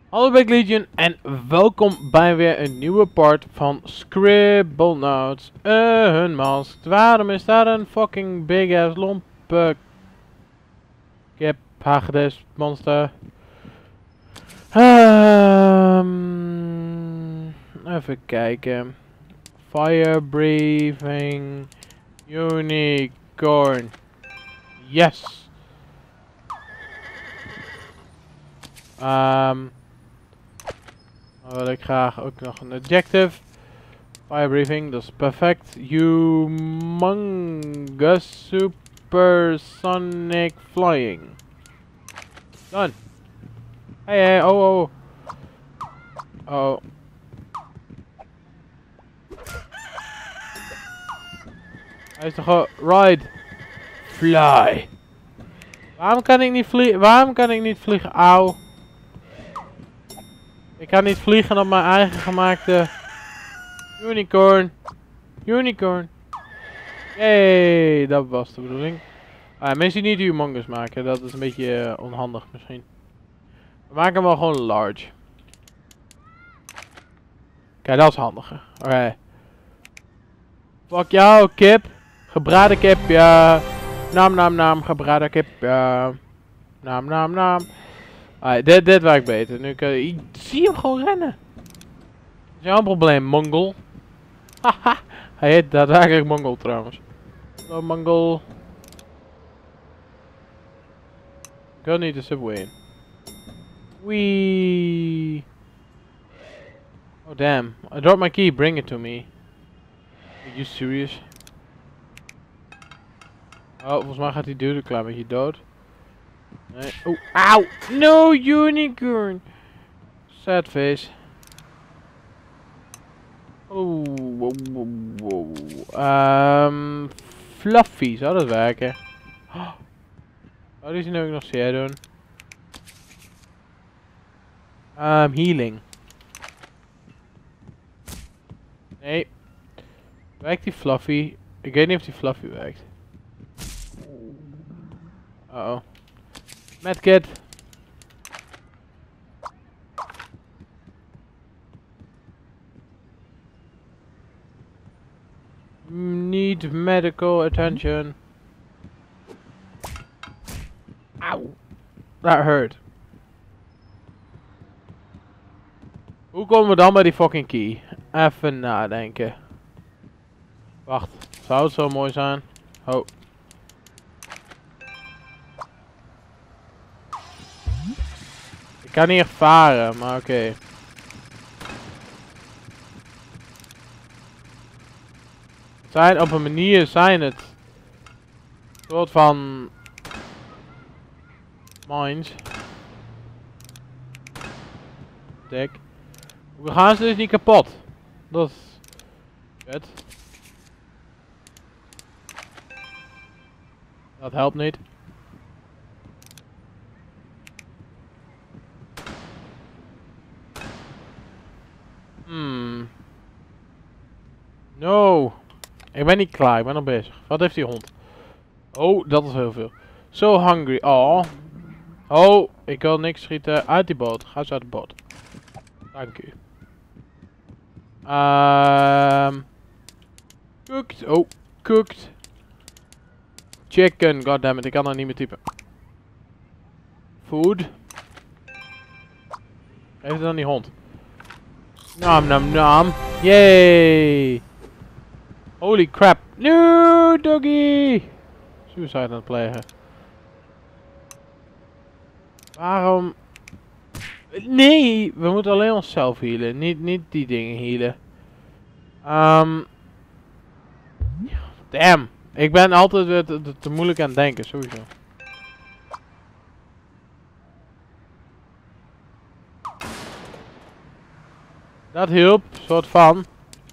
Hallo Big Legion en welkom bij weer een nieuwe part van Scribblenauts Unmasked. Waarom is daar een fucking big ass lompe kip hagedis monster? Even kijken. Fire breathing unicorn. Yes. Dan wil ik graag ook nog een adjective. Fire breathing, dat is perfect. Humongous supersonic flying. Done. Hey, oh. Oh. Hij is toch gewoon... Ride. Fly. Waarom kan ik niet vliegen? Waarom kan ik niet vliegen? Auw. Ik kan niet vliegen op mijn eigen gemaakte... Unicorn. Unicorn. Yay, dat was de bedoeling. Mensen die niet humongous maken, dat is een beetje onhandig misschien. We maken hem wel gewoon large. Kijk, dat is handiger. Oké. Fuck jou, kip. Gebraden kip, ja. Naam, gebraden kip, ja. Naam. Dit werkt beter. Nu ik zie hem gewoon rennen. Dat is jouw een probleem, Mongol. Haha. Hij heet daadwerkelijk Mongol trouwens. Hallo Mongol. Ik wil niet de subway in. Wee. Oh damn. I dropped my key, bring it to me. Are you serious? Oh, volgens mij gaat die dude een klein beetje dood. Nee. Oh, auw! No unicorn! Sad face. Oh, wow. Fluffy, zou dat werken? Zou die nu ook nog zeer doen? Healing. Nee. Werkt die Fluffy? Ik weet niet of die Fluffy werkt. Uh-oh. Medkit. Need medical attention. Ow. That hurt. Hoe komen we dan bij die fucking key? Even nadenken. Wacht. Zou het zo mooi zijn? Oh. Ik kan niet echt varen, maar oké. Zijn op een manier zijn het een soort van mines. Dik. We gaan ze dus niet kapot. Dat is vet. Dat helpt niet. No. Ik ben niet klaar, ik ben nog bezig. Wat heeft die hond? Oh, dat is heel veel. So hungry. Oh. Oh, ik wil niks schieten uit die boot. Ga eens uit de boot. Dank u. Cooked. Oh, cooked. Chicken. Goddammit, ik kan dat niet meer typen. Food. Geef het aan die hond. Nam. Yay. Holy crap. No, doggy. Suicide aan het plegen. Waarom? Nee, we moeten alleen onszelf healen. Niet die dingen healen. Damn. Ik ben altijd weer te moeilijk aan het denken, sowieso. Dat hielp, soort van.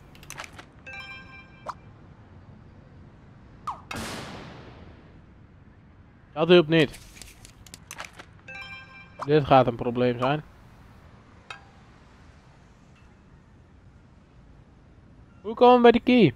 Dat hielp niet. Dit gaat een probleem zijn. Hoe komen we bij de key?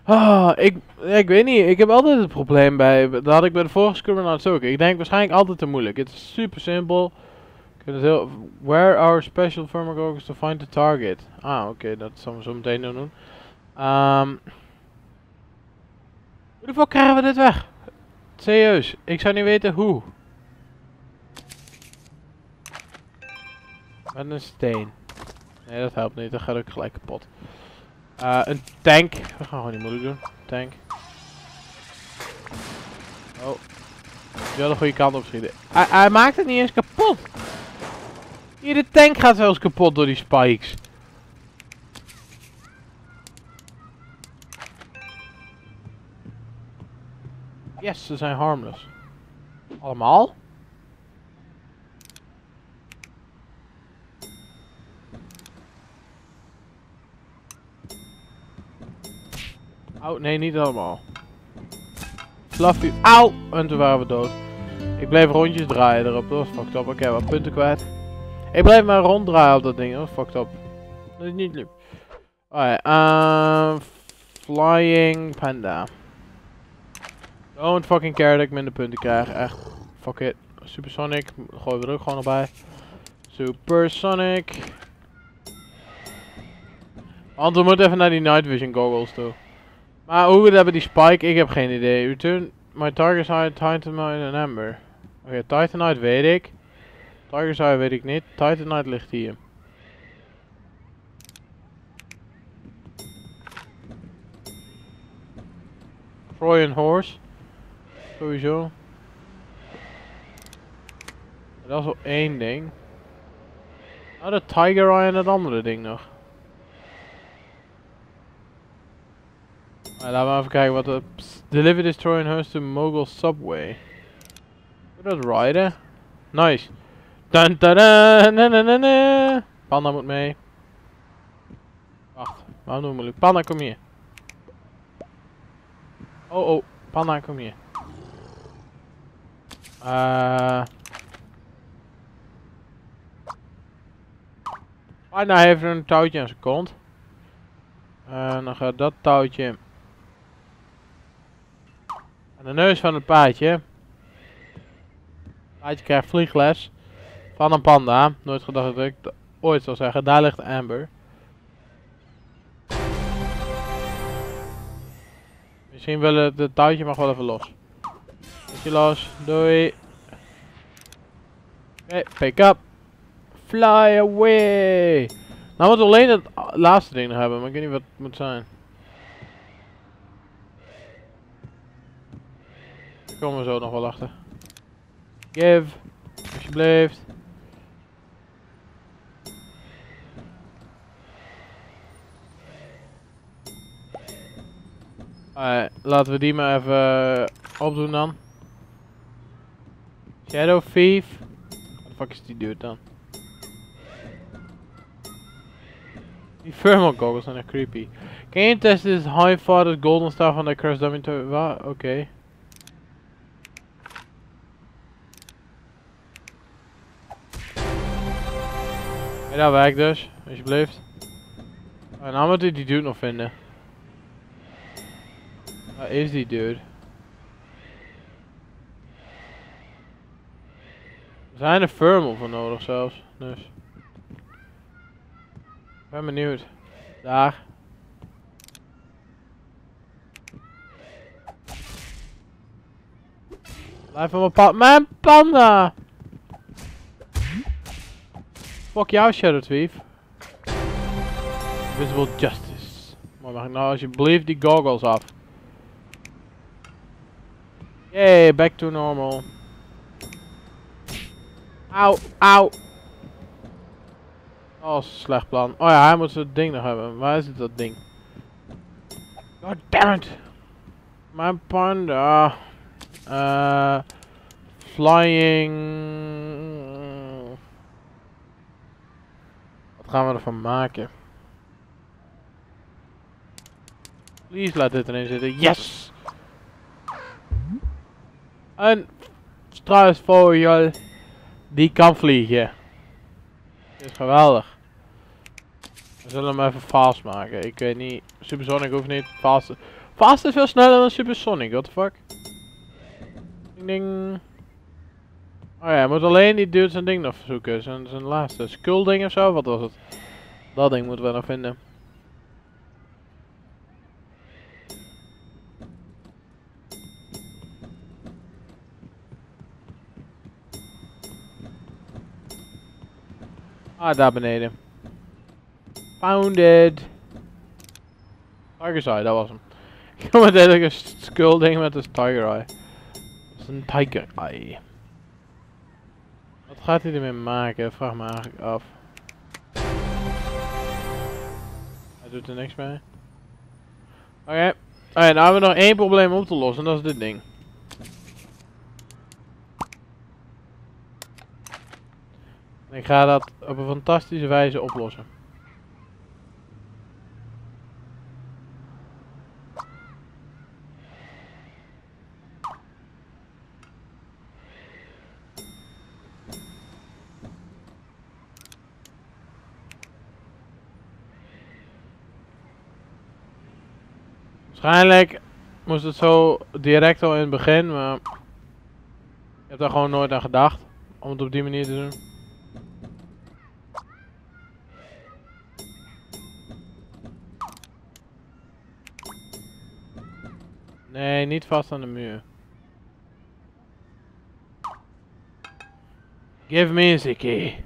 Ik weet niet. Ik heb altijd het probleem bij. Dat had ik bij de vorige Scribblenauts ook. Ik denk waarschijnlijk altijd te moeilijk. Het is super simpel. Where our special firmware is to find the target. Ah, oké. Dat zullen we zo meteen doen. Hoe de fuck krijgen we dit weg? Serieus. Ik zou niet weten hoe. Met een steen. Nee, dat helpt niet. Dat gaat ook gelijk kapot. Een tank. We gaan gewoon niet moeilijk doen. Tank. Oh. Je wil de goede kant op schieten. Hij maakt het niet eens kapot. Hier, de tank gaat zelfs kapot door die spikes. Yes, ze zijn harmless. Allemaal? Oh, nee, niet allemaal. Fluffy. Auw! En toen waren we dood. Ik bleef rondjes draaien erop. Dat was fucked up. Oké, wat punten kwijt. Ik bleef maar ronddraaien op dat ding. Dat was fucked up. Dat is niet lief. Alright, Flying Panda. Don't fucking care dat ik minder punten krijg. Echt. Fuck it. Supersonic. Gooien we er ook gewoon nog bij. Supersonic. Want we moeten even naar die Night Vision goggles toe. Maar hoe we het hebben die spike, ik heb geen idee. Return my target side, Titanite en Amber. Oké, Titanite weet ik. Target side weet ik niet. Titanite ligt hier. Trojan Horse. Sowieso. Dat is wel één ding. Nou, de Tiger Eye en het andere ding nog. Laten we even kijken wat de... Deliver this Trojan Horse to Mogul Subway. Doe dat rijden? Nice. Dun, dun, dun, dun, dun, dun, dun. Panda moet mee. Wacht, waarom doen we moeilijk? Panda, kom hier. Oh, oh. Panda, kom hier. Panda heeft een touwtje aan zijn kont. En dan gaat dat touwtje aan de neus van het paardje. Het paardje krijgt vliegles van een panda. Nooit gedacht dat ik ooit zou zeggen. Daar ligt Amber. Misschien wil het touwtje mag wel even los. Touwtje los. Doei. Oké, pick up. Fly away. Nou moeten we alleen het laatste ding nog hebben, maar ik weet niet wat het moet zijn. Daar komen we zo nog wel achter. Give. Alsjeblieft. Laten we die maar even opdoen dan. Shadow Thief. Wat de fuck is die dude dan? Die thermal goggles zijn echt creepy. Can you test this high father's golden stuff on the curse dummy to... Wat? Oké. Ja, dat werkt dus. Alsjeblieft. En nou moet ik die dude nog vinden. Waar is die dude? Er zijn er thermal voor nodig zelfs. Dus. Ik ben benieuwd. Daar. Blijf van mijn panda! Fuck jou, Shadow Thief. Invisible Justice. Maar mag ik nou alsjeblieft die goggles af? Yay, back to normal. Auw, auw. Oh, dat is een slecht plan. Oh ja, hij moet het ding nog hebben. Waar is het, dat ding? God damn it. Mijn panda. Flying. Wat gaan we ervan maken? Please laat dit erin zitten. Yes! Een struisvogel die kan vliegen. Dit is geweldig. We zullen hem even fast maken. Ik weet niet. Supersonic hoeft niet. Fast is veel sneller dan Supersonic, what the fuck? Ding ding. Oh ja, je moet alleen die dude zijn ding nog zoeken. Zijn laatste skull ding of zo, wat was het? Dat ding moeten we nog vinden. Ah, daar beneden. Found it. Tiger's Eye, dat was hem. Ik kom met een skull ding met een Tiger Eye. Dat is een Tiger Eye. Wat gaat hij ermee maken? Vraag me eigenlijk af. Hij doet er niks mee. Oké. Nou hebben we nog één probleem op te lossen. En dat is dit ding. En ik ga dat op een fantastische wijze oplossen. Waarschijnlijk moest het zo direct al in het begin, maar ik heb daar gewoon nooit aan gedacht om het op die manier te doen. Nee, niet vast aan de muur. Give me a sickie.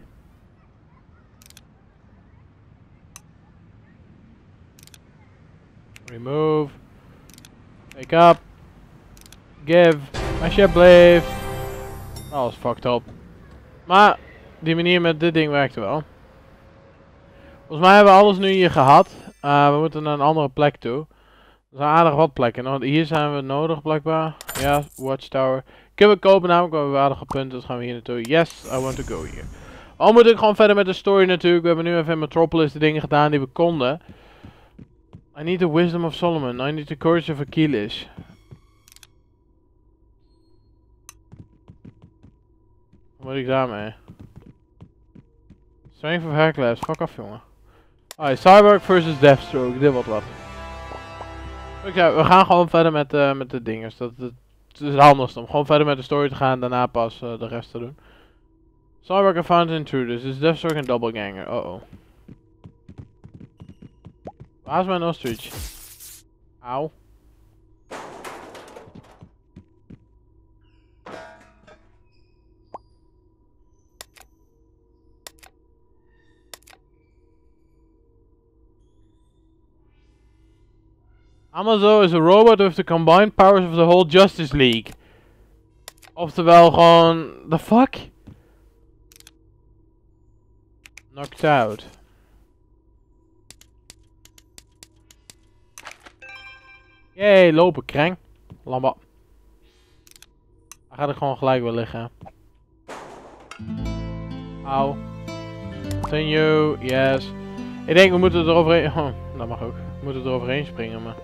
Remove. Pick up. Give. Alsjeblieft. Dat was fucked up. Maar die manier met dit ding werkte wel. Volgens mij hebben we alles nu hier gehad. We moeten naar een andere plek toe. Er zijn aardig wat plekken. Want hier zijn we nodig blijkbaar. Ja, Watchtower. Kunnen we kopen namelijk, we hebben aardige punten. Dus gaan we hier naartoe. Yes, I want to go here. Al moet ik gewoon verder met de story natuurlijk. We hebben nu even in Metropolis de dingen gedaan die we konden. I need the wisdom of Solomon. I need the courage of Achilles. Wat moet ik daarmee? Strength of Hercules. Fuck af, jongen. Alright, Cyborg versus Deathstroke. Dit wordt wat. Oké, we gaan gewoon verder met de dingen. Het is het handigst om gewoon verder met de story te gaan. Daarna pas de rest te doen. Cyborg and found intruders. Is Deathstroke een doppelganger? Oh. Waar is mijn ostrich? Auw. Amazo is a robot with the combined powers of the whole Justice League. Oftewel gewoon... The fuck? Knocked out. Yay, lopen, kreng. Lamba. Hij gaat er gewoon gelijk wel liggen. Auw. Continue, yes. Ik denk we moeten er overheen... Oh, dat mag ook. We moeten er overheen springen, maar...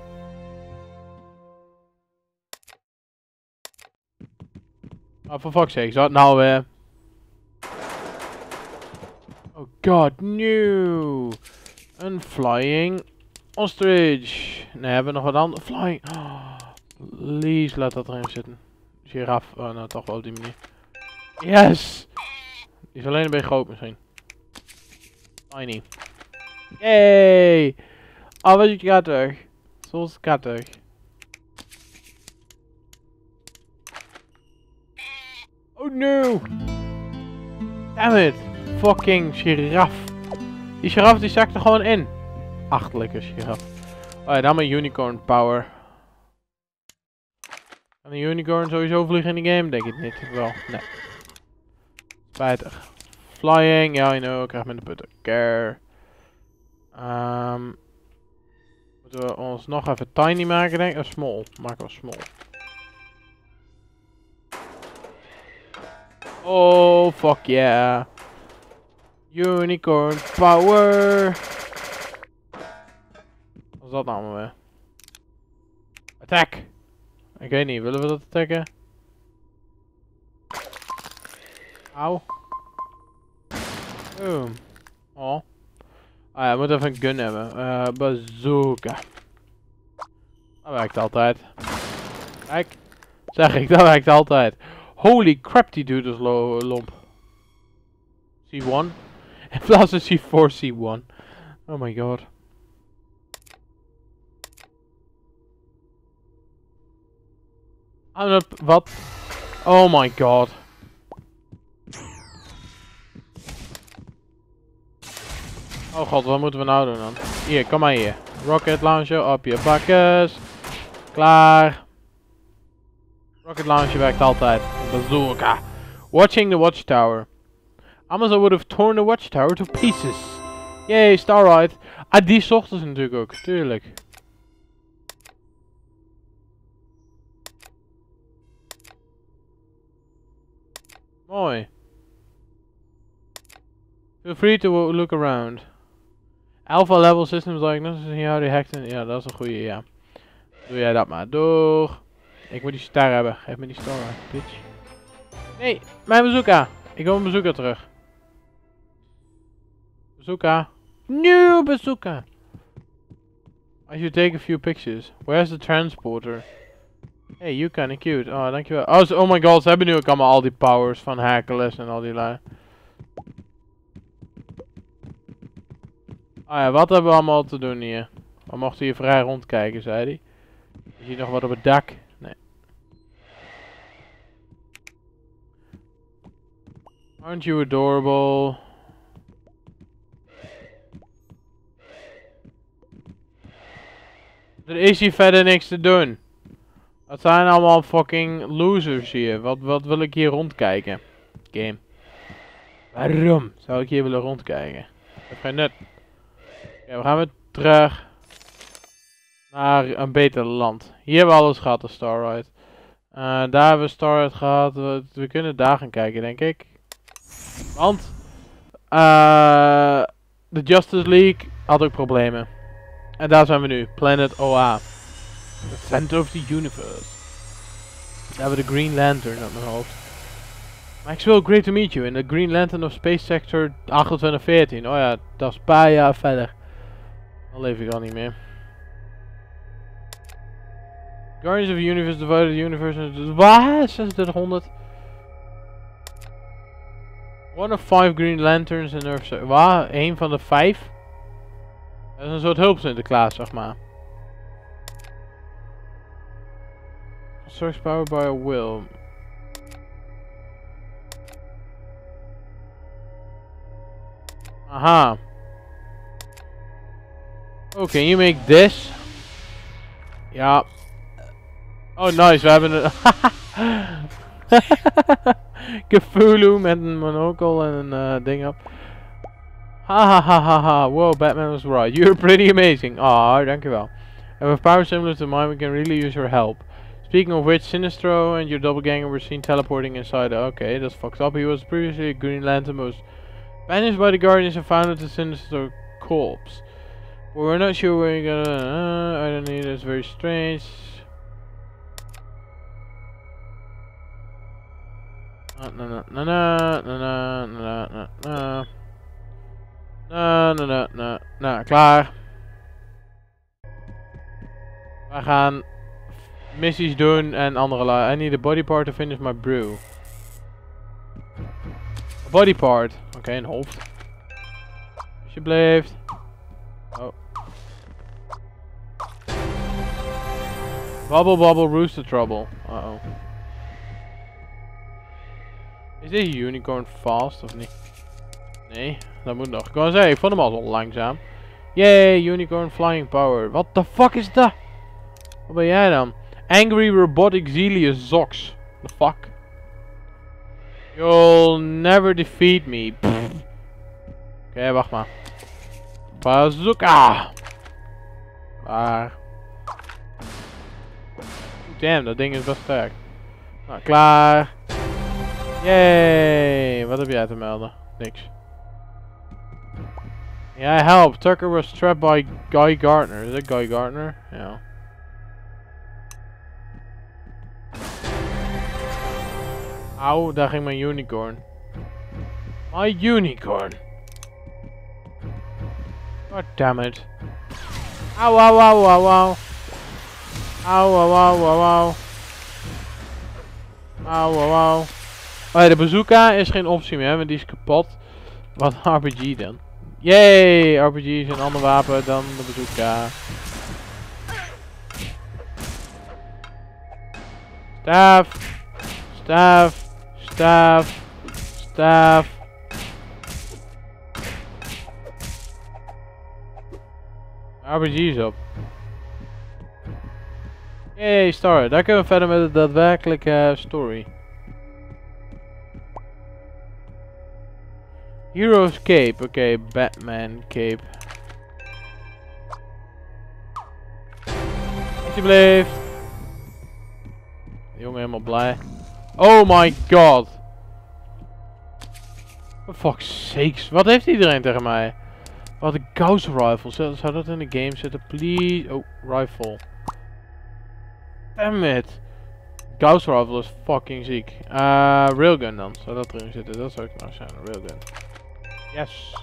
Oh, for fuck's sake, zou het nou weer... Oh god, no! Een flying ostrich. Nee, hebben we nog wat anders? Flying... Oh, please, laat dat erin zitten. Giraf, oh, nou toch wel op die manier. Yes! Die is alleen een beetje groot misschien. Tiny. Yay! Oh, wat is kattig. Zoals kattig. Oh no! Damn it! Fucking giraf. Die giraf die zakt er gewoon in. Achterlijke giraf. Oh ja, dan mijn unicorn power. Kan een unicorn sowieso vliegen in de game? Denk ik niet. Wel, nee. Spijtig. Flying, ja, you know, ik krijg minder punten. Care. Moeten we ons nog even tiny maken, denk ik? Small. Maken we small. Oh, fuck yeah. Unicorn power. Wat is dat nou allemaal weer? Attack. Ik weet niet, willen we dat attacken? Auw. Boom. Oh. Ah ja, we moeten even een gun hebben. Bazooka. Dat werkt altijd. Kijk. Zeg ik, dat werkt altijd. Holy crap, die dude is lomp. C1. In plaats van C4, C1. Oh my god. Wat? Oh my god. Oh god, wat moeten we nou doen dan? Hier, kom maar hier. Rocket launcher op je bakkes. Klaar. Rocket launcher werkt altijd. Bazooka. Watching the watchtower. Amazon would have torn the watchtower to pieces. Yay, Starlight. Ah, die zochten ze natuurlijk ook, tuurlijk. Mooi. Feel free to look around. Alpha level systems diagnosis and how they hacked in. Ja, dat is een goede, ja. Doe jij dat maar. Doeg. Ik moet die star hebben. Geef me die star, bitch. Nee, mijn bazooka. Ik wil mijn bazooka terug. Bazooka. New bazooka. I should take a few pictures. Where's the transporter? Hey, you kinda cute. Oh, dankjewel. Oh my god, ze hebben nu ook allemaal al die powers van Hercules en al die lui. Ah ja, wat hebben we allemaal te doen hier? We mochten hier vrij rondkijken, zei hij. Is hier nog wat op het dak? Nee. Aren't you adorable? Er is hier verder niks te doen. Het zijn allemaal fucking losers hier. Wat wil ik hier rondkijken? Game. Waarom zou ik hier willen rondkijken? Ik heb geen nut. Oké, we gaan weer terug naar een beter land. Hier hebben we alles gehad, de Starlight. Daar hebben we Starlight gehad. We kunnen daar gaan kijken, denk ik. Want de Justice League had ook problemen. En daar zijn we nu. Planet OA. The center of the universe. Daar hebben we de Green Lantern op mijn hoofd. Maxwell, great to meet you. In the Green Lantern of Space Sector 2814. Oh ja, dat is een paar jaar verder. Dan leef ik al niet meer. Guardians of the Universe divided the universe into... Waar? 3600. One of 5 Green Lanterns in Earth... Waar? 1 van de 5? Dat is een soort hulp Sinterklaas, zeg maar. Source powered by a will. Aha. Oh, can you make this? Ja. Oh, nice. We hebben een... Cthulhu met een monocle en een ding op. Ha. Wow, Batman was right. You're pretty amazing. Ah, dankjewel. And with power similar to mine, we can really use your help. Speaking of which, Sinestro and your doppelganger were seen teleporting inside. Okay, that's fucked up. He was previously a Green Lantern, was banished by the Guardians and found the Sinestro corpse. But we're not sure where you're gonna... I don't need. That's very strange. Klaar. We gaan missies doen en andere lui. I need a body part to finish my brew. A body part. Oké, een hoofd. Alsjeblieft. Oh. Bubble rooster trouble. Uh-oh. Is deze unicorn fast of niet? Nee, dat moet nog. Ik kan zeggen, ik vond hem al zo langzaam. Yay, unicorn flying power. What the fuck is dat? Wat ben jij dan? Angry robotic Zelius Zox. The fuck? You'll never defeat me. Oké, wacht maar. Bazooka! Waar? Damn, dat ding is best sterk. Nou, klaar. Yay! Wat heb jij te melden? Niks. Yeah, help! Tucker was trapped by Guy Gardner. Is that Guy Gardner? Ja. Auw, daar ging mijn unicorn. My unicorn! God damn it. Auw. Auw, auw, auw, auw, auw. Auw, auw, auw. Oh ja, de bazooka is geen optie meer, want die is kapot. Wat een RPG dan? Yay! RPG is een ander wapen dan de bazooka. Staaf! Staaf! Staaf! Staaf! RPG is op. Yay, story. Daar kunnen we verder met de daadwerkelijke story. Hero's Cape. Oké, Batman Cape. Alsjeblieft. De jongen helemaal blij. Oh my god. For fuck's sakes. Wat heeft iedereen tegen mij? Wat een Gauss rifle. Zou dat in de game zitten? Please. Oh, rifle. Damn it. Gauss rifle is fucking ziek. Railgun dan. Zou dat erin zitten? Dat zou ik nou zijn. Railgun. Yes.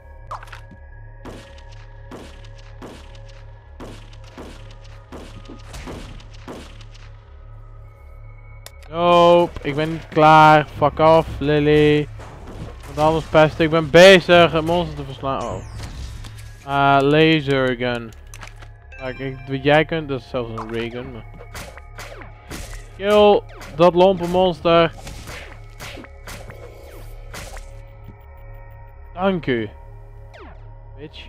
Nope. Ik ben niet klaar. Fuck off, Lily. Want anders pest. Ik ben bezig het monster te verslaan. Oh. Lasergun. Kijk, wat jij kunt, dat is zelfs een raygun. Maar... Kill dat lompe monster. Dank u. Bitch.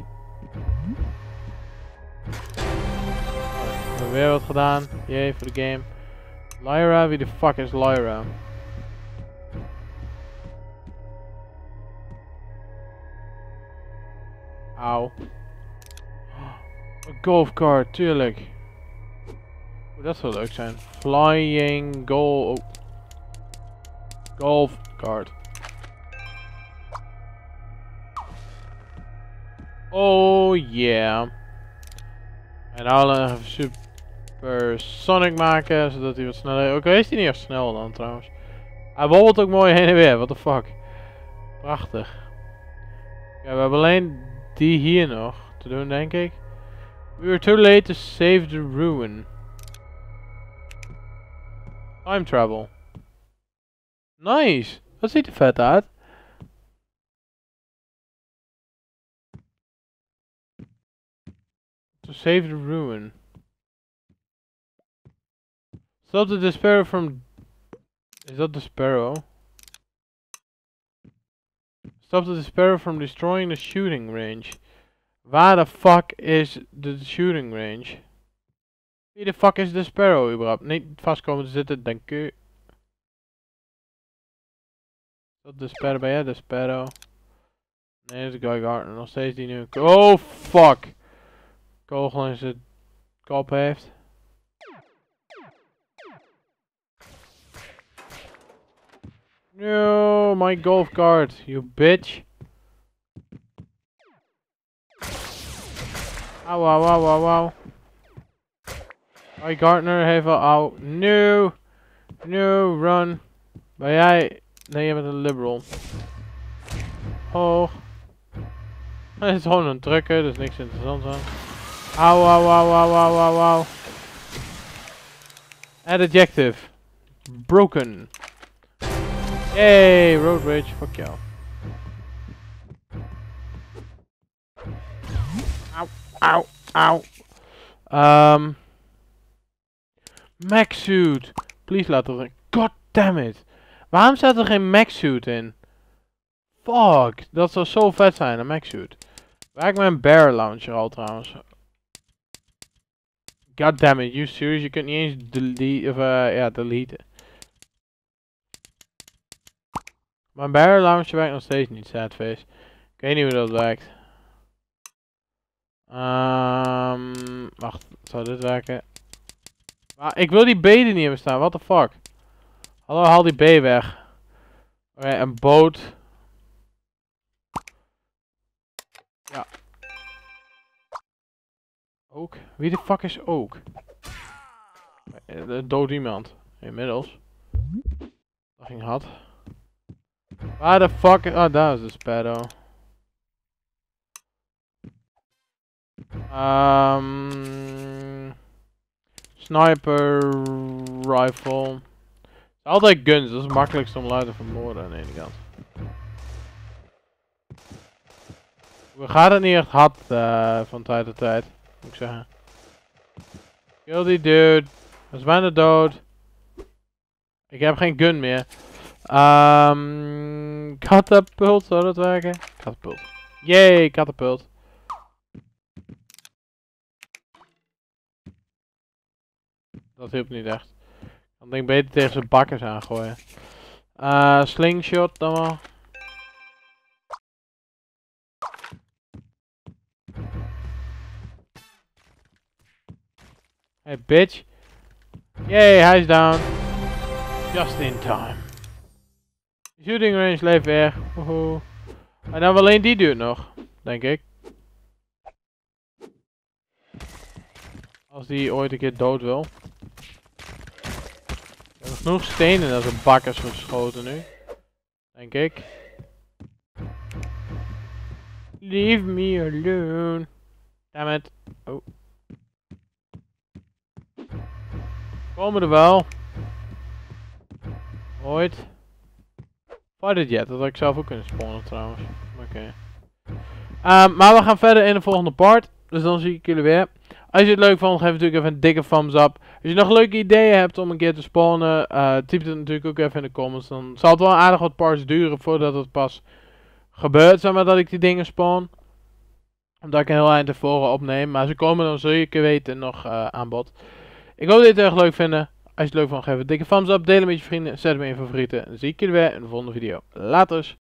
We hebben weer wat gedaan. Jee, voor de game. Lyra, wie de fuck is Lyra? Auw. Een golfcart, tuurlijk. Dat zou leuk zijn. Flying goal. Oh. Golfcart. Oh yeah. En nou even super Sonic maken, zodat hij wat sneller... Oké, is hij niet echt snel dan trouwens. Hij wobbelt ook mooi heen en weer, what the fuck. Prachtig. Ja, we hebben alleen die hier nog te doen, denk ik. We were too late to save the ruin. Time travel. Nice! Dat ziet er vet uit. To save the ruin. Stop the Despero from... Is that the Sparrow? Stop the Despero from destroying the shooting range. Waar de fuck is de shooting range? Wie de fuck is de Sparrow überhaupt? Niet vast komen te zitten, dank u. Is dat de Sparrow bij je? De Sparrow. Nee, dat is Guy Gardner. Nog steeds die nu. Oh fuck! Kogel in zijn kop heeft. No, my golf cart, you bitch. Auw, auw, auw, auw, auw. Guy Gardner heeft al, auw. No. No, run. Ben jij... Nee, je bent een liberal. Hoog. Het is gewoon een trucker, dus niks interessants aan. Auw, auw, auw, auw, auw, auw, auw. Adjective. Broken. Yay, road rage, fuck jou. Auw, auw, auw. Mech suit. Please laat er... God damn it. Waarom staat er geen mech suit in? Fuck, dat zou zo vet zijn, een mech suit. Waar heb ik mijn bear launcher al trouwens? God damn it, you serious? Je kunt niet eens delete, of ja, deleten. Mijn bear launcher werkt nog steeds niet, sadface. Ik weet niet hoe dat werkt. Wacht, zou dit werken? Maar ik wil die B er niet hebben staan, what the fuck? Hallo, haal die B weg. Oké, een boot. Ja. Ook? Wie de fuck is ook? Dood iemand. Inmiddels. Dat ging hard. Waar de fuck is... Oh, daar is de Sparrow. Sniper rifle. Altijd guns, dat is het makkelijkst om lui te vermoorden aan de ene kant. We gaan het niet echt hard van tijd tot tijd, moet ik zeggen. Kill die dude. Dat is bijna dood. Ik heb geen gun meer. Katapult, zou dat werken? Katapult. Yay, katapult. Dat hielp niet echt. Dan denk ik beter tegen zijn bakkers aangooien. Slingshot dan wel. Hey bitch. Yay, hij is down. Just in time. Shooting range leeft weer. Woehoe. En dan alleen die duurt nog, denk ik. Als die ooit een keer dood wil. Er zijn genoeg stenen als een bakkers geschoten nu. Denk ik. Leave me alone. Damn it. Oh. Komen er wel. Ooit. Fighter jet, dat had ik zelf ook kunnen spawnen trouwens. Oké. Maar we gaan verder in de volgende part. Dus dan zie ik jullie weer. Als je het leuk vond, geef natuurlijk even een dikke thumbs up. Als je nog leuke ideeën hebt om een keer te spawnen, typ het natuurlijk ook even in de comments. Dan zal het wel aardig wat parts duren voordat het pas gebeurt, zeg maar, dat ik die dingen spawn. Omdat ik een heel eind tevoren opneem. Maar ze komen dan zeker weten nog aan bod. Ik hoop dat je het erg leuk vindt. Als je het leuk vond, geef een dikke thumbs up. Deel het met je vrienden. Zet hem in je favorieten. Dan zie ik jullie weer in de volgende video. Laters.